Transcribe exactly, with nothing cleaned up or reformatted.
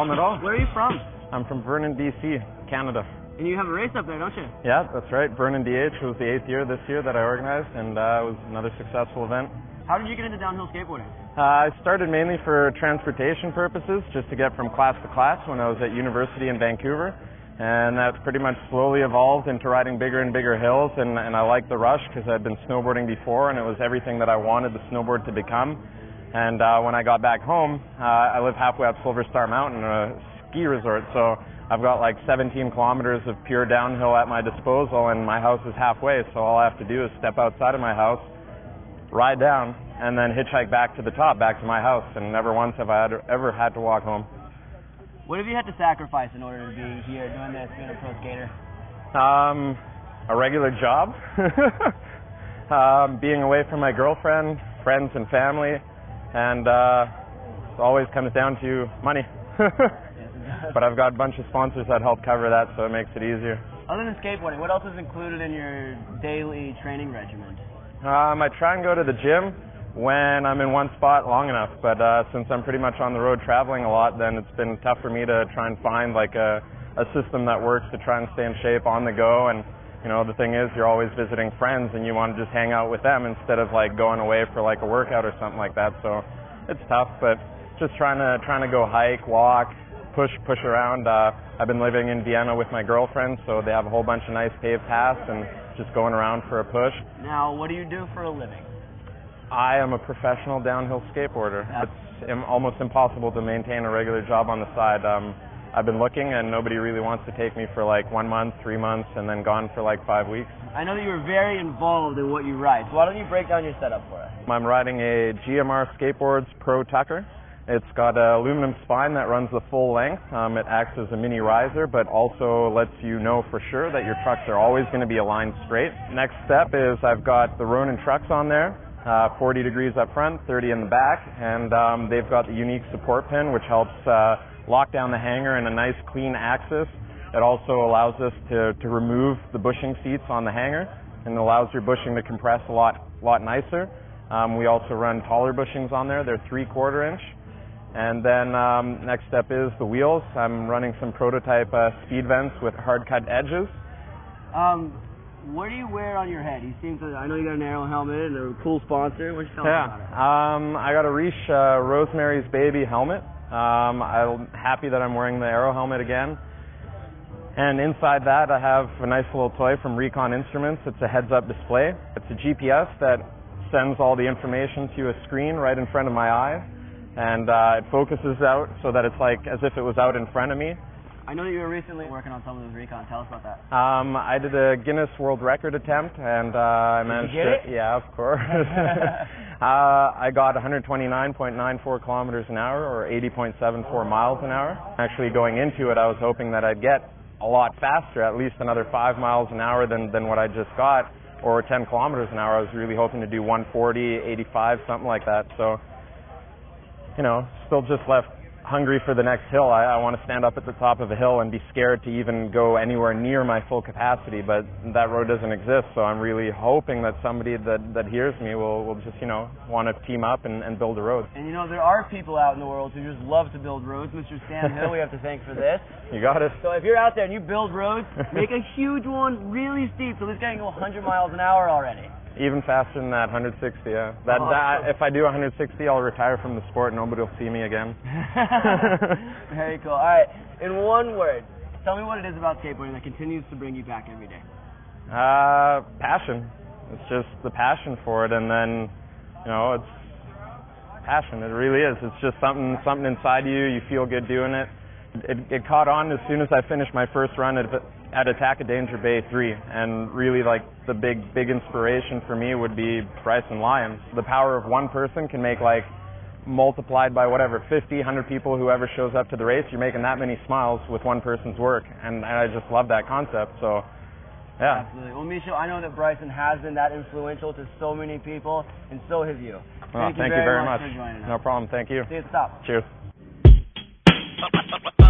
problem at all. Where are you from? I'm from Vernon, B C, Canada. And you have a race up there, don't you? Yeah, that's right. Vernon D H was the eighth year this year that I organized, and uh, it was another successful event. How did you get into downhill skateboarding? Uh, I started mainly for transportation purposes, just to get from class to class when I was at university in Vancouver. And that's pretty much slowly evolved into riding bigger and bigger hills, and, and I liked the rush because I'd been snowboarding before, and it was everything that I wanted the snowboard to become. And uh, when I got back home, uh, I live halfway up Silver Star Mountain, a ski resort, so I've got like seventeen kilometers of pure downhill at my disposal, and my house is halfway, so all I have to do is step outside of my house, ride down, and then hitchhike back to the top, back to my house, and never once have I had, ever had to walk home. What have you had to sacrifice in order to be here doing this, being a pro skater? Um, a regular job, um, being away from my girlfriend, friends and family, and uh, it always comes down to money. But I've got a bunch of sponsors that help cover that, so it makes it easier. Other than skateboarding, what else is included in your daily training regimen? Um, I try and go to the gym when I'm in one spot long enough, but uh, since I'm pretty much on the road traveling a lot, then it's been tough for me to try and find like a, a system that works to try and stay in shape on the go. And you know, the thing is, you're always visiting friends and you want to just hang out with them instead of like going away for like a workout or something like that. So it's tough, but just trying to trying to go hike, walk, push push around. Uh, I've been living in Vienna with my girlfriend, so they have a whole bunch of nice paved paths and just going around for a push. Now, what do you do for a living? I am a professional downhill skateboarder. Yeah. It's im- almost impossible to maintain a regular job on the side. Um, I've been looking, and nobody really wants to take me for like one month, three months, and then gone for like five weeks. I know that you were very involved in what you ride, so why don't you break down your setup for us? I'm riding a G M R Skateboards Pro Tucker. It's got an aluminum spine that runs the full length. Um, it acts as a mini riser, but also lets you know for sure that your trucks are always going to be aligned straight. Next step is I've got the Ronin trucks on there. Uh, forty degrees up front, thirty in the back, and um, they've got the unique support pin which helps uh, lock down the hanger in a nice clean axis. It also allows us to, to remove the bushing seats on the hanger, and allows your bushing to compress a lot lot nicer. Um, we also run taller bushings on there. They're three quarter inch. And then um, next step is the wheels. I'm running some prototype uh, speed vents with hard cut edges. Um, What do you wear on your head? You seem to, I know you got an Arrow helmet and a cool sponsor. What you tell yeah. us about it? Um, I got a Reach uh, Rosemary's Baby helmet. Um, I'm happy that I'm wearing the Arrow helmet again. And inside that I have a nice little toy from Recon Instruments. It's a heads-up display. It's a G P S that sends all the information to a screen right in front of my eye. And uh, it focuses out so that it's like as if it was out in front of me. I know that you were recently working on some of those Recon. Tell us about that. Um, I did a Guinness World Record attempt, and uh, I managed did you get to. it? Yeah, of course. uh, I got one twenty-nine point nine four kilometers an hour, or eighty point seven four miles an hour. Actually, going into it, I was hoping that I'd get a lot faster, at least another five miles an hour than than what I just got, or ten kilometers an hour. I was really hoping to do one forty, eighty-five, something like that. So, you know, still just left hungry for the next hill. I, I want to stand up at the top of a hill and be scared to even go anywhere near my full capacity, but that road doesn't exist, so I'm really hoping that somebody that, that hears me will, will just, you know, want to team up and, and build a road. And you know, there are people out in the world who just love to build roads. Mister Stan Hill, we have to thank for this. You got it. So if you're out there and you build roads, make a huge one really steep so this guy can go one hundred miles an hour already. Even faster than that, one sixty, yeah. That, oh, that, if I do one sixty, I'll retire from the sport and nobody will see me again. Very cool. All right, in one word, tell me what it is about skateboarding that continues to bring you back every day. Uh, passion. It's just the passion for it, and then, you know, it's passion. It really is. It's just something something inside you. You feel good doing it. It, it caught on as soon as I finished my first run at, at Attack of Danger Bay three, and really like the big big inspiration for me would be Bryson Lyons. The power of one person can make like multiplied by whatever, fifty, one hundred people, whoever shows up to the race, you're making that many smiles with one person's work, and, and I just love that concept. So yeah. Absolutely. Well, Mischo, I know that Bryson has been that influential to so many people, and so have you. Well, Thank, thank you very, you very much, much. for joining us. No problem. Thank you. See you at the top. Cheers.